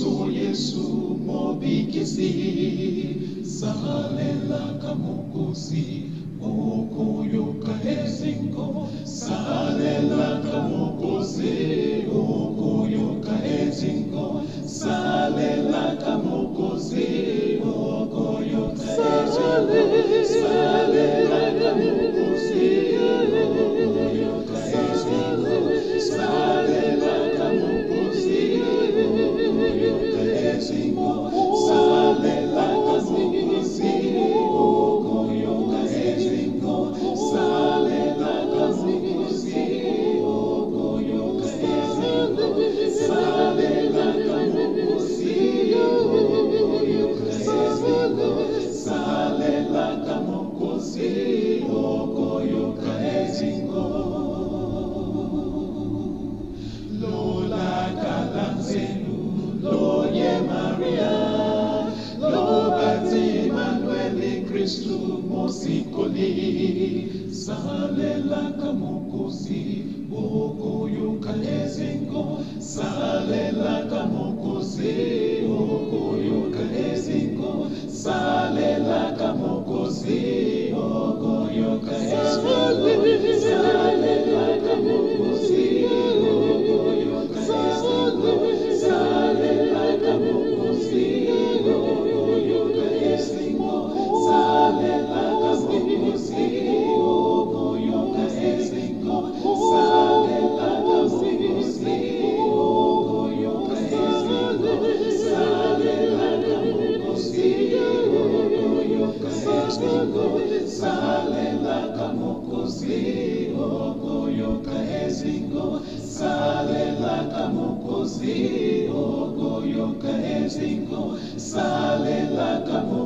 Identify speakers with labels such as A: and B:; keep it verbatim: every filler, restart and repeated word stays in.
A: Kristo Yesu mobikisi salela kamokosi okoyoka ezingo salela kamokosi okoyoka ezingo salela kamokosi okoyoka ezingo salela kamokosi okoyoka ezingo salela kamokosi okoyoka ezingo salela kamokosi okoyoka ezingo salela kamokosi okoyoka ezingo salela kamokosi okoyoka ezingo salela kamokosi okoyoka ezingo Lola kalanzelu loye Maria lobati Emmanuel Kristu mosikoli salela kamokosi okoyoka ezingo salela kamokosi okoyoka ezingo salela kamokosi okoyoka ezingo salela kamokosi okoyoka ezingo salela kamokosi okoyoka ezingo salela kamokosi okoyoka ezingo salela kamokosi okoyoka ezingo salela kamokosi okoyoka ezingo salela kamokosi okoyoka ezingo salela kamokosi okoyoka ezingo salela kamokosi